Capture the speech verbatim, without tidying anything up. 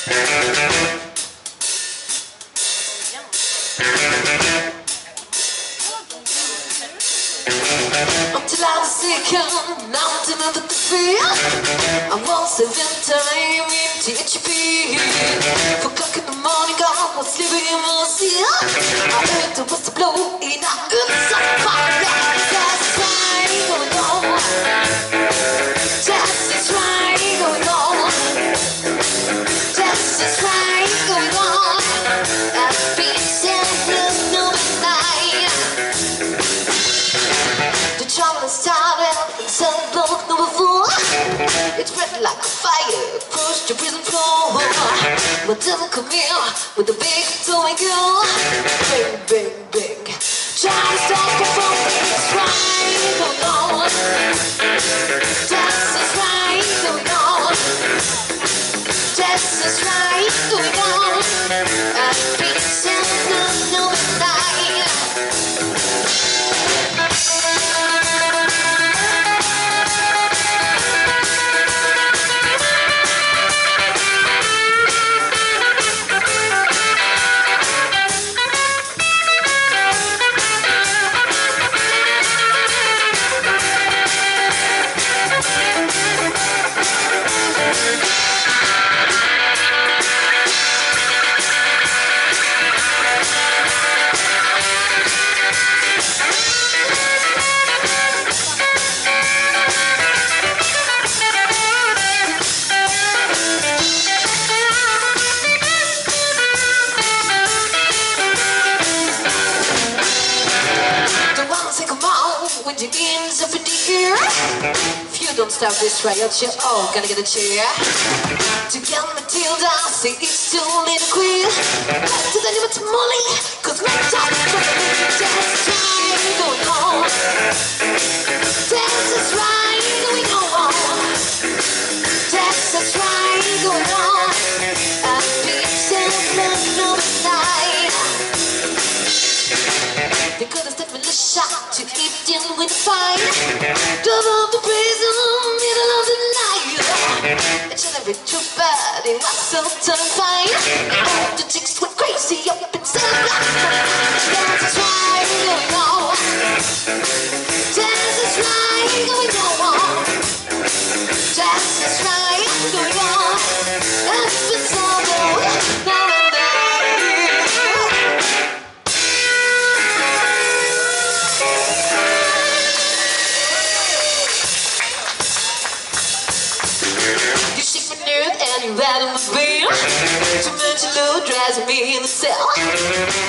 Until I was sick and nothing of the fear. I was seven time in T H P. Four o'clock in the morning, I was sleeping in my seat. I heard there was a blow in a good fire. That's right going on. That's right going on. That's right going on. I've been selling no night. The trouble started and sun broke number four. It spread like a fire, pushed the prison floor. But devil come here with a big towing girl. Bang, bang, bang. Trying to stop me from this right going on. That's right going on. That's right going on. I've been selling no night. When your ends up in the air, if you don't stop this riot, you're all gonna get a cheer. To get Matilda, say it's too little queen. To the limit to Molly, cause my time is running. Dance is right going on. Dance is right going on. Dance is right going on. I've been selling no night. They could have stepped with a shot to keep dealing with the fight. Double the prison, middle of the night. Each and every trooper, they was so terrified. All the chicks went crazy up inside. Dance is right going on. Dance is right going on. Dance is right going on. If it's all going now and then. You shake my nerve and you rattle my brain. Too much load drives me in the cell.